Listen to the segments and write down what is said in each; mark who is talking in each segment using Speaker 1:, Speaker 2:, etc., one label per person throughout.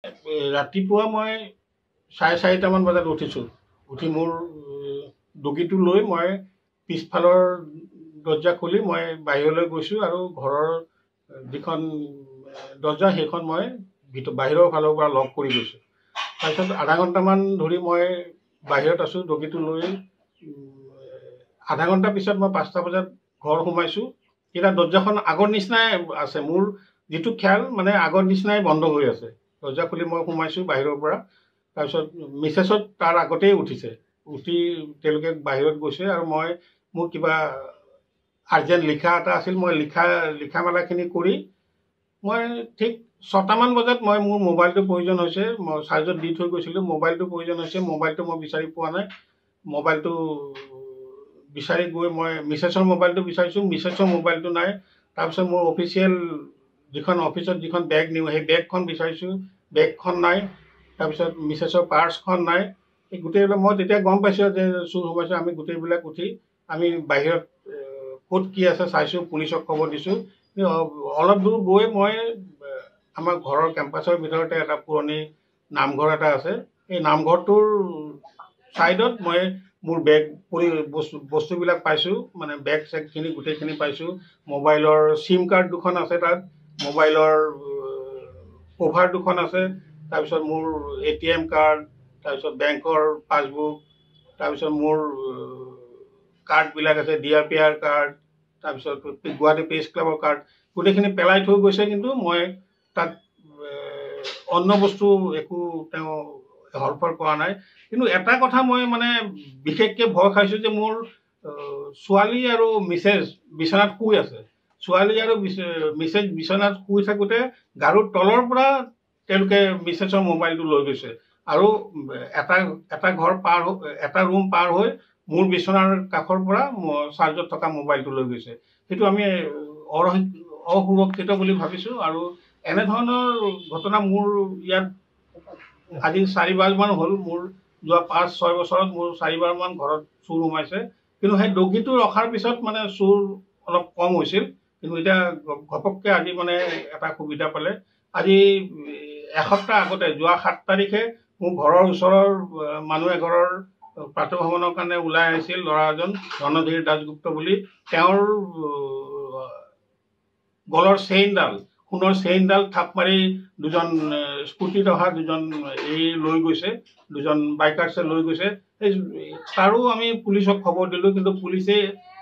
Speaker 1: ৰাতিপুৱা মই 4:30মান বজাত উঠিছোঁ। উঠি মোৰ ডগীটো লৈ মই পিছফালৰ দৰ্জা খুলি মই বাহিৰলৈ গৈছোঁ আৰু ঘৰৰ যিখন দৰ্জা সেইখন মই বাহিৰৰ ফালৰ পৰা লক কৰি গৈছোঁ। তাৰপিছত আধা ঘণ্টামান ধৰি মই বাহিৰত আছোঁ ডগীটো লৈ। আধা ঘণ্টা পিছত মই 5টা বজাত ঘৰ সোমাইছোঁ। এতিয়া দৰ্জাখন আগৰ নিচিনাই আছে, মোৰ যিটো খেয়াল মানে আগৰ নিচিনাই বন্ধ হৈ আছে। দৰ্জা খুলি মই সোমাইছোঁ বাহিৰৰ পৰা। তাৰপিছত মিছেছত তাৰ আগতেই উঠিছে, উঠি তেওঁলোকে বাহিৰত গৈছে আৰু মোৰ কিবা আৰ্জেণ্ট লিখা এটা আছিল, মই লিখা মেলাখিনি কৰি মই ঠিক 6টামান বজাত মোৰ মোবাইলটো প্ৰয়োজন হৈছে। মই চাৰ্জত দি থৈ গৈছিলোঁ, মোবাইলটো প্ৰয়োজন হৈছে। মোবাইলটো মই বিচাৰি পোৱা নাই। মোবাইলটো বিচাৰি গৈ মই মিছেছৰ মোবাইলটো বিচাৰিছোঁ, মিছেছৰ মোবাইলটো নাই। তাৰপিছত মোৰ অফিচিয়েল অফিচত যিখন বেগ নিওঁ সেই বেগখন বিচাৰিছোঁ, বেগখন নাই। তাৰপিছত মিছেছৰ পাৰ্চখন নাই। এই গোটেইবিলাক মই তেতিয়া গম পাইছোঁ যে চুৰ সোমাইছে। আমি গোটেইবিলাক উঠি আমি বাহিৰত ক'ত কি আছে চাইছোঁ, পুলিচক খবৰ দিছোঁ। অলপ দূৰ গৈ মই আমাৰ ঘৰৰ কেম্পাছৰ ভিতৰতে এটা পুৰণি নামঘৰ এটা আছে। এই নামঘৰটোৰ ছাইডত মই মোৰ বেগ বস্তুবিলাক পাইছোঁ, মানে বেগ চেগখিনি গোটেইখিনি পাইছোঁ। মোবাইলৰ চিম কাৰ্ড দুখন আছে তাত, মোবাইলৰ কভাৰ দুখন আছে। তাৰপিছত মোৰ ATM কাৰ্ড, তাৰপিছত বেংকৰ পাছবুক, তাৰপিছত মোৰ কাৰ্ডবিলাক আছে, DRPR কাৰ্ড, তাৰপিছত গুৱাহাটী প্ৰেছ ক্লাবৰ কাৰ্ড, গোটেইখিনি পেলাই থৈ গৈছে। কিন্তু মই তাত অন্য বস্তু একো তেওঁ হৰফৰ কৰা নাই। কিন্তু এটা কথা মই মানে বিশেষকৈ ভয় খাইছোঁ যে মোৰ ছোৱালী আৰু মিছেছ বিচনাত শুই আছে। ছোৱালী আৰু মিছেছ বিচনাত শুই থাকোঁতে গাৰুৰ তলৰ পৰা তেওঁলোকে মিছেছৰ মোবাইলটো লৈ গৈছে আৰু এটা ৰুম পাৰ হৈ মোৰ বিচনাৰ কাষৰ পৰা চাৰ্জত থকা মোবাইলটো লৈ গৈছে। সেইটো আমি অসুৰক্ষিত বুলি ভাবিছোঁ। আৰু এনেধৰণৰ ঘটনা মোৰ ইয়াত আজি 4বাৰমান হ'ল। মোৰ যোৱা 5-6 বছৰত মোৰ 4বাৰমান ঘৰত চুৰ সোমাইছে। কিন্তু সেই ডগীটো ৰখাৰ পিছত মানে চুৰ অলপ কম হৈছিল। কিন্তু এতিয়া ঘপককৈ আজি মানে এটা সুবিধা পালে। আজি এসপ্তাহ আগতে যোৱা 7 তাৰিখে মোৰ ঘৰৰ ওচৰৰ মানুহ এঘৰৰ প্ৰাতঃভ্ৰমণৰ কাৰণে ওলাই আহিছিল ল'ৰা এজন, ৰণধীৰ দাসগুপ্ত বুলি। তেওঁৰ গলৰ সোণৰ চেইনডাল থাপ মাৰি দুজন স্কুটিত অহা দুজন লৈ গৈছে, দুজন বাইকাৰ্ছে লৈ গৈছে। তাৰো আমি পুলিচক খবৰ দিলোঁ, কিন্তু পুলিচে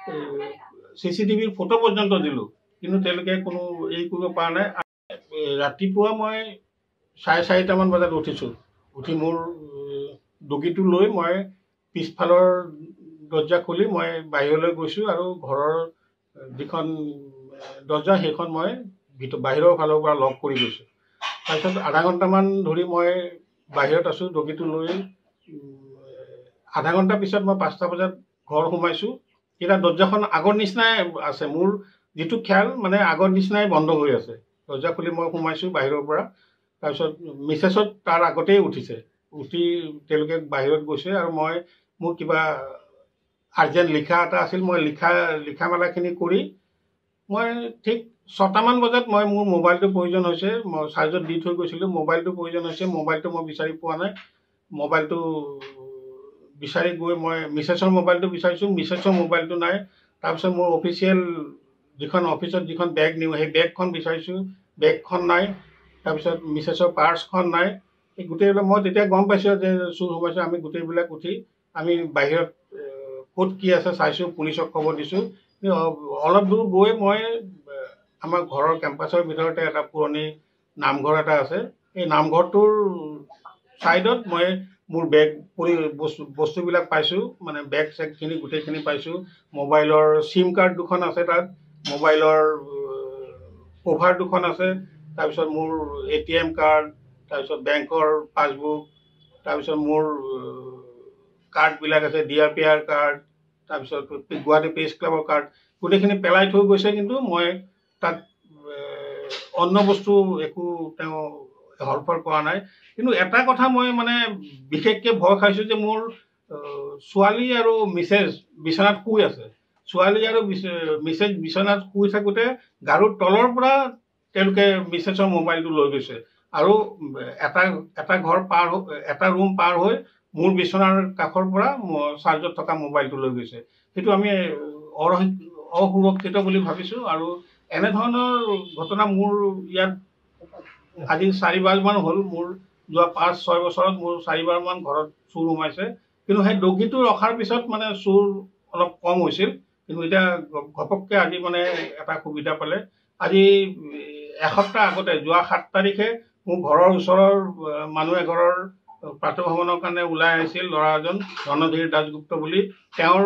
Speaker 1: CCTVৰ ফটো পৰ্যন্ত দিলোঁ, কিন্তু তেওঁলোকে কোনো কৰিব পৰা নাই। ৰাতিপুৱা মই 4:30মান বজাত উঠিছোঁ। উঠি মোৰ ডগীটো লৈ মই পিছফালৰ দৰ্জা খুলি মই বাহিৰলৈ গৈছোঁ আৰু ঘৰৰ যিখন দৰ্জা সেইখন মই বাহিৰৰ ফালৰ পৰা লক কৰি গৈছোঁ। তাৰপিছত আধা ঘণ্টামান ধৰি মই বাহিৰত আছোঁ ডগীটো লৈ। আধা ঘণ্টা পিছত মই 5টা বজাত ঘৰ সোমাইছোঁ। এতিয়া দৰ্জাখন আগৰ নিচিনাই আছে, মোৰ যিটো খেয়াল মানে আগৰ নিচিনাই বন্ধ হৈ আছে। দৰ্জা খুলি মই সোমাইছোঁ বাহিৰৰ পৰা। তাৰপিছত মিছেছত তাৰ আগতেই উঠিছে, উঠি তেওঁলোকে বাহিৰত গৈছে আৰু মোৰ কিবা আৰ্জেণ্ট লিখা এটা আছিল, মই লিখা মেলাখিনি কৰি মই ঠিক 6টামান বজাত মোৰ মোবাইলটো প্ৰয়োজন হৈছে। মই চাৰ্জত দি থৈ গৈছিলোঁ, মোবাইলটো প্ৰয়োজন হৈছে। মোবাইলটো মই বিচাৰি পোৱা নাই। মোবাইলটো বিচাৰি গৈ মই মিছেছৰ মোবাইলটো বিচাৰিছোঁ, মিছেছৰ মোবাইলটো নাই। তাৰপিছত মোৰ অফিচিয়েল অফিচত যিখন বেগ নিওঁ সেই বেগখন বিচাৰিছোঁ, বেগখন নাই। তাৰপিছত মিছেছৰ পাৰ্চখন নাই। এই গোটেইবিলাক মই তেতিয়া গম পাইছোঁ যে চুৰ সোমাইছে। আমি গোটেইবিলাক উঠি আমি বাহিৰত ক'ত কি আছে চাইছোঁ, পুলিচক খবৰ দিছোঁ। অলপ দূৰ গৈ মই আমাৰ ঘৰৰ কেম্পাছৰ ভিতৰতে এটা পুৰণি নামঘৰ এটা আছে। এই নামঘৰটোৰ ছাইডত মই মোৰ বস্তুবিলাক পাইছোঁ, মানে বেগ চেগখিনি গোটেইখিনি পাইছোঁ। মোবাইলৰ চিম কাৰ্ড দুখন আছে তাত, মোবাইলৰ কভাৰ দুখন আছে। তাৰপিছত মোৰ ATM কাৰ্ড, তাৰপিছত বেংকৰ পাছবুক, তাৰপিছত মোৰ কাৰ্ডবিলাক আছে, DRPR কাৰ্ড, তাৰপিছত গুৱাহাটী প্ৰেছ ক্লাবৰ কাৰ্ড, গোটেইখিনি পেলাই থৈ গৈছে। কিন্তু মই তাত অন্য বস্তু একো তেওঁ হৰফৰ কৰা নাই। কিন্তু এটা কথা মই মানে বিশেষকৈ ভয় খাইছোঁ যে মোৰ ছোৱালী আৰু মিছেছ বিচনাত শুই আছে। ছোৱালী আৰু মিছেছ বিচনাত শুই থাকোঁতে গাৰুৰ তলৰ পৰা তেওঁলোকে মিছেছৰ মোবাইলটো লৈ গৈছে আৰু এটা ঘৰ এটা ৰুম পাৰ হৈ মোৰ বিচনাৰ কাষৰ পৰা চাৰ্জত থকা মোবাইলটো লৈ গৈছে। সেইটো আমি অসুৰক্ষিত বুলি ভাবিছোঁ। আৰু এনেধৰণৰ ঘটনা মোৰ ইয়াত আজি 4-5 মান হ'ল। মোৰ যোৱা 5-6 বছৰত মোৰ 4-বাৰমান ঘৰত চুৰ সোমাইছে। কিন্তু সেই দগীটো ৰখাৰ পিছত মানে চুৰ অলপ কম হৈছিল। কিন্তু এতিয়া ঘপককৈ আজি মানে এটা সুবিধা পালে। আজি এসপ্তাহ আগতে যোৱা 7 তাৰিখে মোৰ ঘৰৰ ওচৰৰ মানুহ এঘৰৰ প্ৰাতঃভ্ৰমণৰ কাৰণে ওলাই আহিছিল ল'ৰা এজন, ৰণধীৰ দাসগুপ্ত বুলি। তেওঁৰ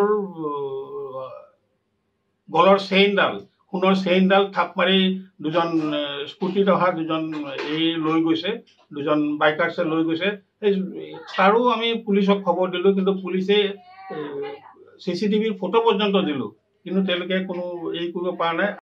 Speaker 1: গলৰ সোণৰ চেইনডাল থাপ মাৰি দুজন স্কুটিত অহা দুজন লৈ গৈছে, দুজন বাইকাৰ্ছে লৈ গৈছে। তাৰো আমি পুলিচক খবৰ দিলোঁ, কিন্তু পুলিচে CCTV ফটো পৰ্যন্ত দিলোঁ, কিন্তু তেওঁলোকে কোনো কৰিব পৰা নাই।